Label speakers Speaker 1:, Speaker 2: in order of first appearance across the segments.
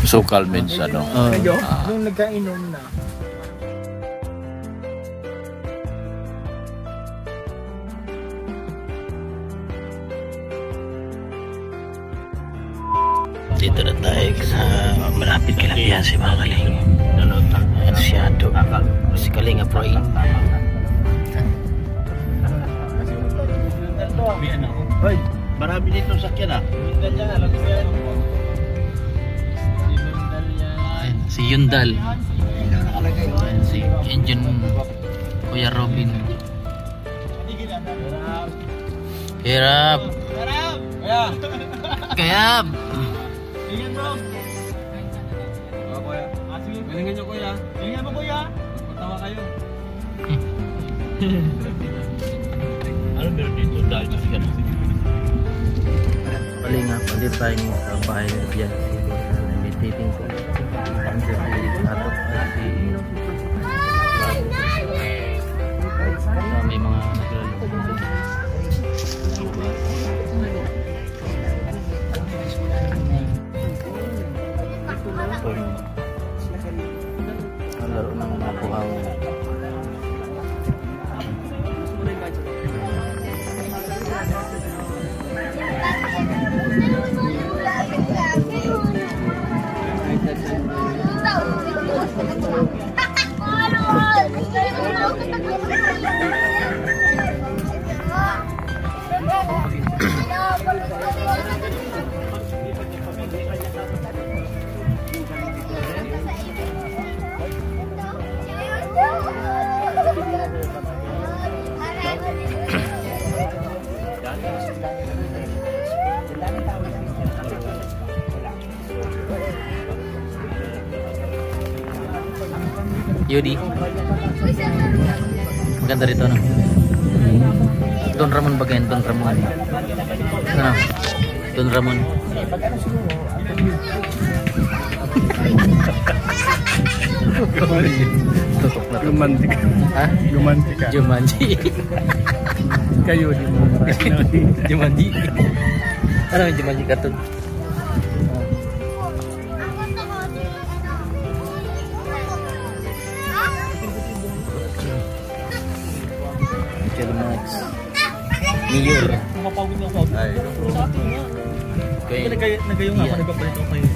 Speaker 1: Sukal means ano.
Speaker 2: Medyo, nung nagkainom na.
Speaker 1: Dito na tayo sa malapit kay Lapihan si mga Kaling. At si Ato, si Kalinga Proy. Hoy, marami dito sakyan ah. Si Yundal. Si Engine Kuya Robin. Hirap. Kayab.
Speaker 2: Ingat bro. Kuya. Sige, galingan nyo kuya. Galingan mo kuya. Matawa kayo.
Speaker 1: Ano meron dito dahil sa siya? Kalinga, palit tayo sa bahay ng Lapihan. Meditating ko. May mga laro ng mga buhangin. Yodi, maganda rito no? Don Ramon bagayan, Don Ramon ano? Don Ramon
Speaker 2: Gumanti ka.
Speaker 1: ha?
Speaker 2: Gumanti ka.
Speaker 1: Jumanji.
Speaker 2: Kayo di mo.
Speaker 1: Jumanji. Ano yung Jumanji cartoon? Mayor.
Speaker 2: Mapawin ako.
Speaker 1: Ay.
Speaker 2: Sa atin nga.
Speaker 1: Okay.
Speaker 2: Nagayong ako, nagpapalit ako kayo.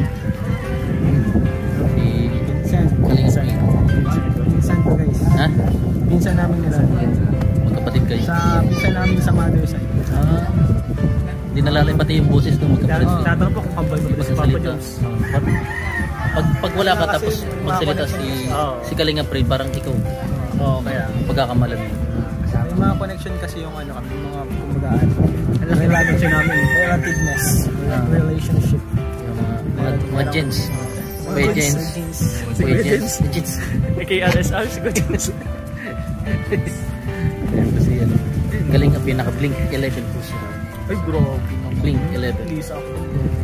Speaker 1: Si Kalinga Proy.
Speaker 2: Pinsan ko guys.
Speaker 1: Ha?
Speaker 2: Pinsan namin nila.
Speaker 1: Magkapatid kayo?
Speaker 2: Pinsan namin sa mother side.
Speaker 1: Hindi nalalay pati yung boses ng magkapatid.
Speaker 2: Tatanong po kung kambal mo si Papa Jones.
Speaker 1: Pag wala ka tapos magsalita si Kalinga Proy, parang ikaw.
Speaker 2: Oo, kaya.
Speaker 1: Pagkakamalan.
Speaker 2: May mga connection kasi yung ano kami, mga kumbagaan. Relationship namin. Relativeness. Relationship.
Speaker 1: Mga gens. Kuya Jens. Kuya Jens. Jens.
Speaker 2: KRSR, si Kuya Jens.
Speaker 1: Kasi yan. Galing ang pinaka-Blink 11 po siya.
Speaker 2: Ay bro.
Speaker 1: Blink 11.
Speaker 2: Lisa ako.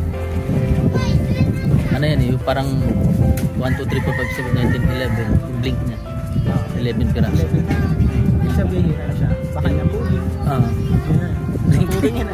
Speaker 1: Ano yan eh, parang 1, 2, 3, 4, 5, 7, 19, 11. Yung Blink niya. 11 piraso.
Speaker 2: Sabihin na siya. Baka na po.
Speaker 1: Blink. 11 Blink.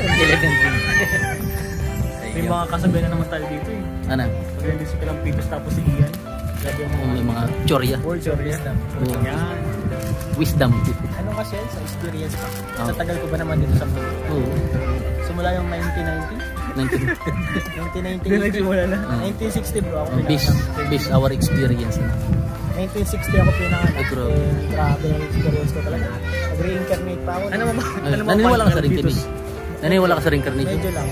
Speaker 2: May mga kasabihan na naman tayo dito eh.
Speaker 1: Ano?
Speaker 2: Pag hindi si Kalampitos tapos si Ian. Grabe yung
Speaker 1: May mga chorya.
Speaker 2: words of wisdom. Yan.
Speaker 1: Wisdom.
Speaker 2: Ano kasi yan? Sa experience pa. Sa tagal ko ba naman dito sa mundo?
Speaker 1: Oo.
Speaker 2: Simula yung 1990? 1990. Doon nagsimula na. 1960 bro ako
Speaker 1: Based our experience.
Speaker 2: 1960 ako pinanganak.
Speaker 1: Bro.
Speaker 2: Grabe yung experience ko talaga. Nag-reincarnate pa ako. Ano mo?
Speaker 1: Naniniwala ka sa reincarnation? Naniniwala ka sa reincarnation?
Speaker 2: Medyo lang.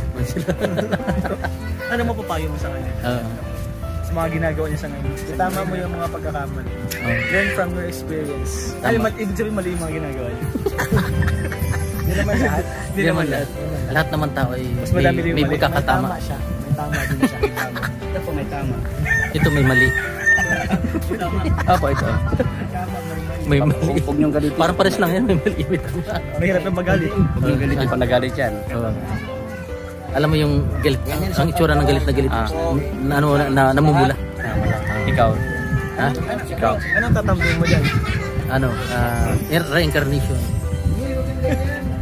Speaker 2: Ano mo papayo mo sa kanya? Sa mga ginagawa niya sa ngayon. Tama mo yung mga pagkakamali. Learn from your experience. Ay, ibig sabihin mali yung mga ginagawa niya. Hindi naman lahat.
Speaker 1: Hindi naman lahat. Lahat naman tao ay may pagkakatama.
Speaker 2: May tama siya. May tama din siya. Ito po may tama.
Speaker 1: Ito may mali. Apo ito. May mali.
Speaker 3: Huwag niyong galitin.
Speaker 1: Parang pares lang yan. May mali.
Speaker 2: Mahirap yung magalit.
Speaker 3: Huwag niyong galitin pag nagalit yan.
Speaker 1: Alam mo yung galit, ang itsura ng galit na galit. Namumula.
Speaker 3: Ikaw.
Speaker 1: Ha?
Speaker 3: Ikaw.
Speaker 2: Anong tatambayin mo dyan?
Speaker 1: Ano? Reincarnation.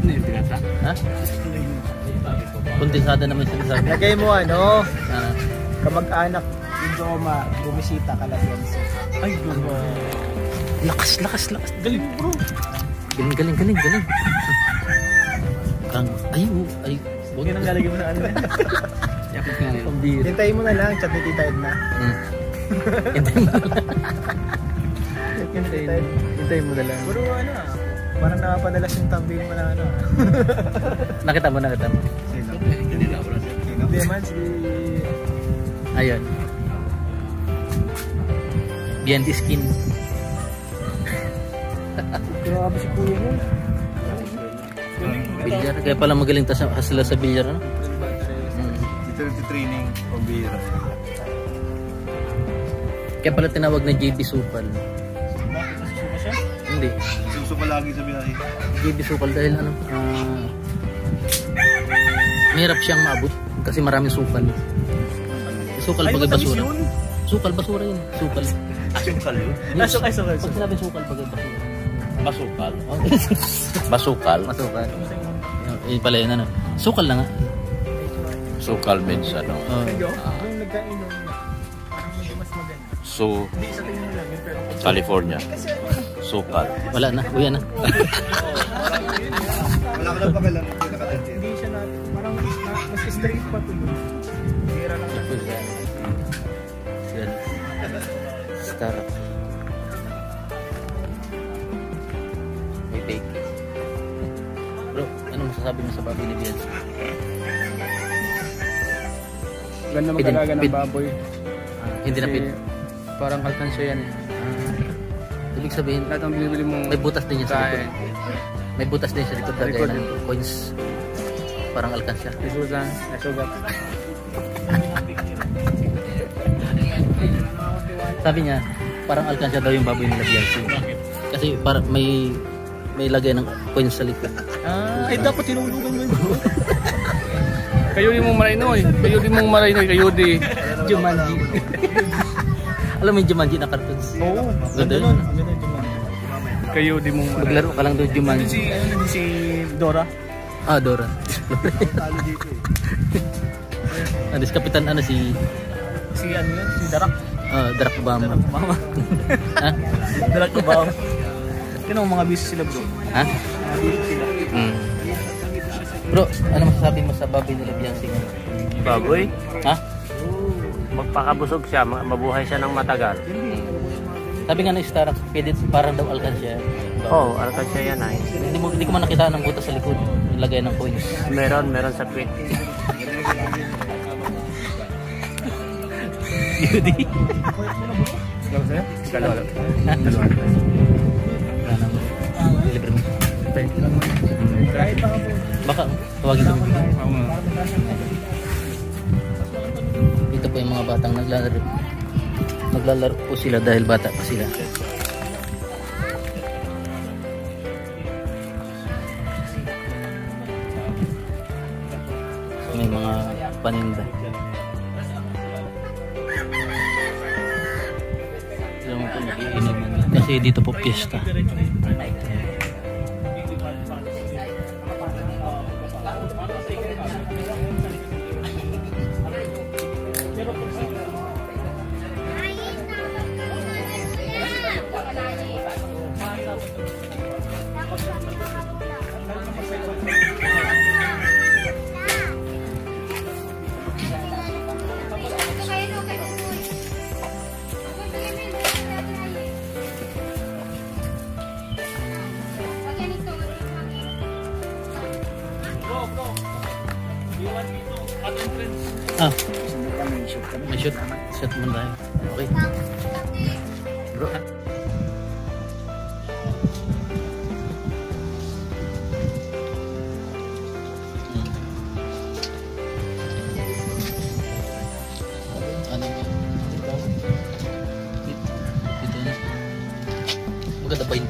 Speaker 1: Ha? Kondensada naman sinasabi.
Speaker 2: Lagay mo ano? kamag-anak yung Joma, bumisita ka lang yan. Ay, Joma.
Speaker 1: Lakas. Galing bro. Galing. Ay.
Speaker 2: Huwag yun ang lalagyan mo na ano.
Speaker 3: Yakot nga nila.
Speaker 1: Pambira.
Speaker 2: Hintayin mo na lang, chat ni Tita Edna.
Speaker 1: Hintayin mo na lang.
Speaker 2: Puro ano parang nakapadalas yung thumbnail mo na ano.
Speaker 1: Nakita mo.
Speaker 2: Sino? Hindi man, si...
Speaker 1: Ayun. Behind the skin.
Speaker 2: Grabe si Kuya mo.
Speaker 1: Bilyar. Kaya pala magaling sila sa bilyar. No?
Speaker 2: Dito nagtitraining, pambira.
Speaker 1: Kaya pala tinawag na JB Supal.
Speaker 2: Bakit nasusuka siya?
Speaker 1: Hindi.
Speaker 2: Susuka lagi sa biyahe.
Speaker 1: JB Supal dahil mahirap siyang maabot kasi maraming sukal. Sukal bagay basura. Sukal basura yun. Sukal.
Speaker 2: Sukal yun?
Speaker 1: Yes.
Speaker 2: Sukal.
Speaker 1: Pag sinabi sukal bagay basura.
Speaker 3: Basukal. Basukal.
Speaker 1: Masukal. Yun pala yun ano. Sukal na nga.
Speaker 3: Sukal means ano.
Speaker 2: Yung nagkainom na parang medyo mas maganda.
Speaker 3: So,
Speaker 2: Hindi sa tingin mo lang yun pero
Speaker 3: California. Sukal.
Speaker 1: Wala na. Uya na.
Speaker 2: wala ka lang pa kailangan hindi siya na parang mas straight pa to yun. Bira lang na.
Speaker 1: Yan. Star. May bake. Bro, ano masasabi mo sa baboy ni Bianca?
Speaker 4: Ganda mag-alaga ng baboy.
Speaker 1: Hindi na pin.
Speaker 4: Parang alkansya yan.
Speaker 1: Ibig sabihin,
Speaker 4: Lahat ng binibili mong
Speaker 1: may butas din yan sa likod.
Speaker 4: kain.
Speaker 1: May butas din sa likod. Lagay
Speaker 4: Likod.
Speaker 1: ng coins. Parang alkansya.
Speaker 4: Isusan, nasugat.
Speaker 1: Sabi niya, parang alkansya daw yung baboy nila Bianca. Kasi para may lagay ng coins sa likod.
Speaker 2: Ay dapat tinulugan mo yun.
Speaker 4: Kayo di mong marinoy. Kayo di.
Speaker 1: Jumanji. Alam mo yung Jumanji na cartoons?
Speaker 2: Oo.
Speaker 1: Ganda yun.
Speaker 2: Ang ganda yung Jumanji.
Speaker 4: Kayo di mong marinoy.
Speaker 1: Maglaro ka lang doon Jumanji.
Speaker 2: Si Dora.
Speaker 1: Dora.
Speaker 2: Talo dito eh.
Speaker 1: Ano si Kapitan si
Speaker 2: Si ano yun? Si Darak.
Speaker 1: Barack Obama.
Speaker 2: Mama.
Speaker 1: Ha?
Speaker 2: Darak ka ba? Yun ang mga busy sila bro.
Speaker 1: Ha?
Speaker 2: Mga busy sila.
Speaker 1: Bro, ano masasabi mo sa baboy nila Bianca?
Speaker 3: Baboy?
Speaker 1: Ha?
Speaker 3: Magpakabusog siya, mabuhay siya ng matagal.
Speaker 1: Sabi nga ng Stark, pwede parang daw alkansya.
Speaker 3: Oo, alkansya yan ay.
Speaker 1: Hindi ko man nakita ng butas sa likod. Lagay ng coins.
Speaker 3: Meron sa tweet.
Speaker 1: Yudi.
Speaker 4: Dalawa sa'yo? Dalawa.
Speaker 1: Libre mo.
Speaker 2: Kahit baka po.
Speaker 1: Baka tawagin kami.
Speaker 4: Oo nga.
Speaker 1: Ito po yung mga batang naglalaro. Naglalaro po sila dahil bata pa sila. May mga paninda. Yung po nakiinuman. Kasi dito po piyesta. May shoot. Shoot mo tayo. Okay. Bro. Ano mo? Dito na. Maganda 20.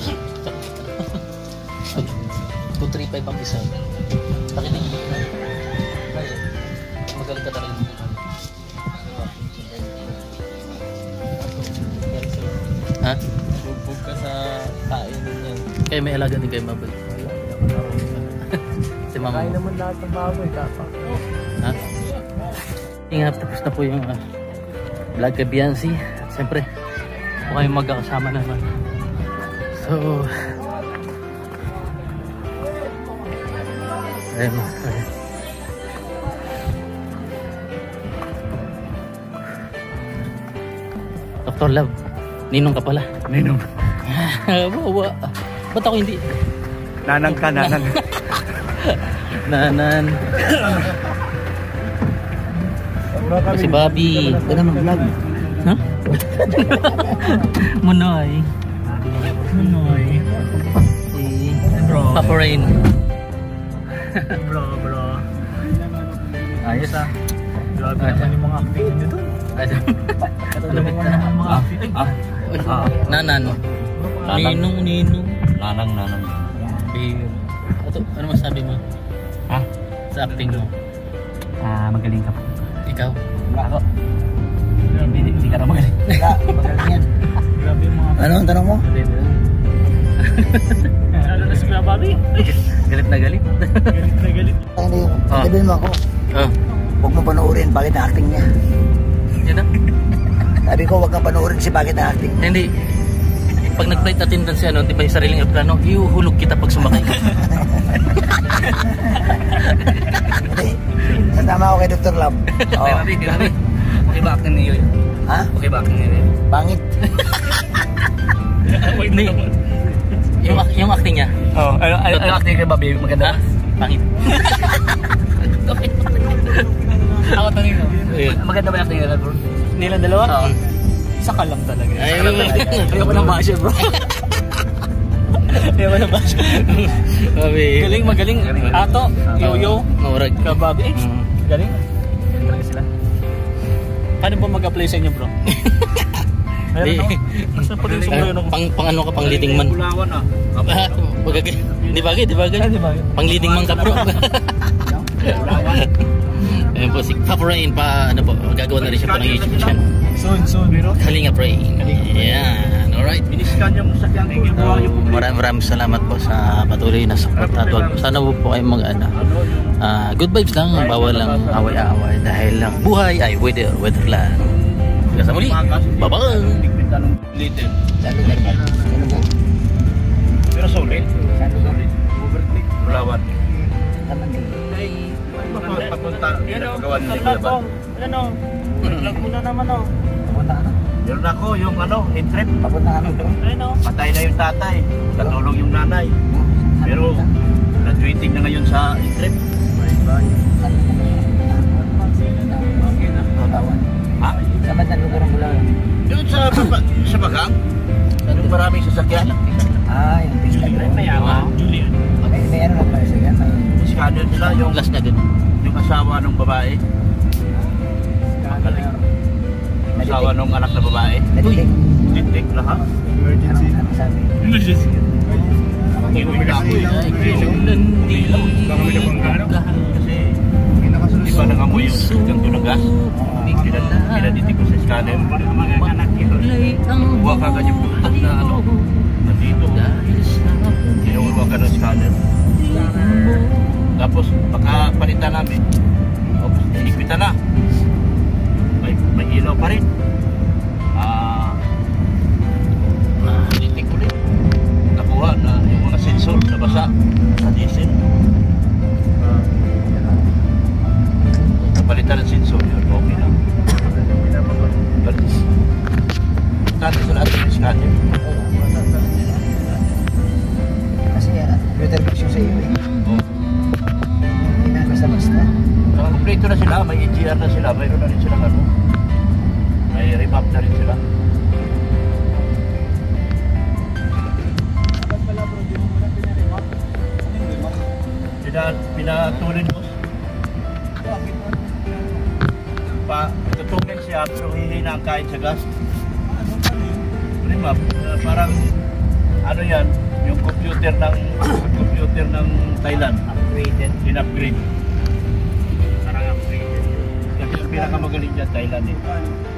Speaker 1: 235 ang isa. Pakinig mo na. Magaling ka talaga. Ha?
Speaker 4: Bubog ka sa kainin yan.
Speaker 1: Kaya may alaga din kayo mabal. Si mama
Speaker 2: Kain
Speaker 1: mo.
Speaker 2: naman lahat ng baboy, kapak.
Speaker 1: Ha? Ingat, tapos na po yung vlog kay Biancy. At siyempre, po kayong magkakasama naman. So, ayun. Dr. Love, ninong ka pala.
Speaker 2: Ninong.
Speaker 1: Bawa. Ba't ako hindi?
Speaker 2: Nanang ka, nanang.
Speaker 1: Nanan. Si Bobby.
Speaker 2: Ganun ang vlog.
Speaker 1: Ha? Munoy.
Speaker 2: Munoy.
Speaker 1: Si
Speaker 2: Bro.
Speaker 1: Papa Rain.
Speaker 2: Bro. Ayos ah. Grabe naman yung mga acting nyo doon. Katulad mo naman yung mga acting.
Speaker 1: Nanan. Ninong.
Speaker 3: Nanang.
Speaker 1: Ano masabi mo?
Speaker 3: Ha?
Speaker 1: Sa acting mo?
Speaker 3: Magaling ka po.
Speaker 1: Ikaw?
Speaker 3: Ako. Hindi ka na magaling.
Speaker 2: Magaling yan. Grabe yung mga...
Speaker 5: Ano ang tanong mo?
Speaker 2: Ano na si Kuya Bobby?
Speaker 1: Galit na galit.
Speaker 2: Galit.
Speaker 5: Hindi, sabihin mo ako.
Speaker 1: Oh.
Speaker 5: Huwag mo panoorin, bakit ang acting niya?
Speaker 1: Yan na.
Speaker 5: Sabi ko, huwag kang panoorin si bakit ang acting.
Speaker 1: Hindi. Pag nag-flight attendant si ano, di ba yung sariling aeroplano, iuhulog kita pag sumakay.
Speaker 5: Hindi. Natama ako kay Dr. Love.
Speaker 3: Okay, Bobby. Okay ba acting niyo?
Speaker 5: Ha?
Speaker 3: Okay ba acting niyo?
Speaker 5: Pangit.
Speaker 1: Hindi. Yung acting niya.
Speaker 3: Oh, ano acting kay Bobby? Maganda.
Speaker 1: Pangit.
Speaker 3: Ako tanong mo.
Speaker 1: Ayun.
Speaker 3: Maganda ba yung acting nila, bro?
Speaker 2: Nilang dalawa?
Speaker 3: Oo.
Speaker 2: Saka lang talaga.
Speaker 1: Ayun.
Speaker 2: Ayaw ko ng basher, bro. Ayaw ko ng basher. Galing, magaling. Ato, Yoyo,
Speaker 1: Maurag.
Speaker 2: Kuya Bobby. Galing. Galing sila. Paano ba mag-apply sa inyo, bro? Meron ako. Basta pag yung sumulayo ng...
Speaker 1: Pang ano ka, pang leading man.
Speaker 3: Bulawan ah.
Speaker 1: Di bagay.
Speaker 2: Di ba?
Speaker 1: Pang leading man ka, bro. Ayun po, si Papa Rain pa, ano po, gagawa na rin siya po ng YouTube channel.
Speaker 2: Soon.
Speaker 1: Kalinga Rain. Yan, alright.
Speaker 3: Biniskan yung sakyan ko.
Speaker 1: Maraming salamat po sa patuloy na support at wag sana po kayo mag good vibes lang, bawal lang away-away dahil lang buhay ay weather lang. Hanggang sa muli, bye-bye.
Speaker 3: Little.
Speaker 5: Sabi ka niya. Ano mo?
Speaker 3: Pero solid.
Speaker 5: Sabi ko.
Speaker 3: Bulawan.
Speaker 5: Taman din.
Speaker 3: Papunta. Pinagawa ni Bulawan.
Speaker 2: Ano? Vlog mo na naman, oh.
Speaker 5: Papunta ka na.
Speaker 3: Meron ako yung head trip.
Speaker 5: Papunta ka na, bro.
Speaker 2: Ayun, oh.
Speaker 3: Patay na yung tatay. Natulog yung nanay. Pero graduating na ngayon sa head trip. Ha?
Speaker 5: Sa bandang lugar ng Bulawan.
Speaker 3: Doon sa Bagang. Yung maraming sasakyan.
Speaker 5: Yung pista trip.
Speaker 3: May Julian.
Speaker 5: May ano lang pala siya. May
Speaker 3: Scanner nila yung
Speaker 1: Last na din.
Speaker 3: yung asawa ng babae. Magaling. Asawa ng anak na babae.
Speaker 5: nadidig.
Speaker 3: Tintik lahat.
Speaker 5: Ano sabi?
Speaker 3: Kasi di ba nangamoy yung ganito ng gas? Pinadidig ko sa scanner. Huwag ka ganyan putak na ano. Nandito. Hinuwa ka ng scanner. Tapos pagkapalitan namin, inikwitan na. May ilaw pa rin. Nilitik ulit. Nakuha na yung mga sensor na basa sa diesel. Napalitan ng sensor yun, okay lang. Tati sa lahat ng scanner.
Speaker 5: Kasi better vision sa iyo eh. Hindi na basta-basta.
Speaker 3: Kompleto na sila, may EGR na sila, mayroon na rin sila ano. May remap na rin sila. Pinatulin mo. Tutulin siya, pero hihina ang kahit sa gas. Remap, parang ano yan, yung computer ng Thailand. Upgraded. In-upgrade. Parang upgraded. Kasi ang pinakamagaling dyan, Thailand eh.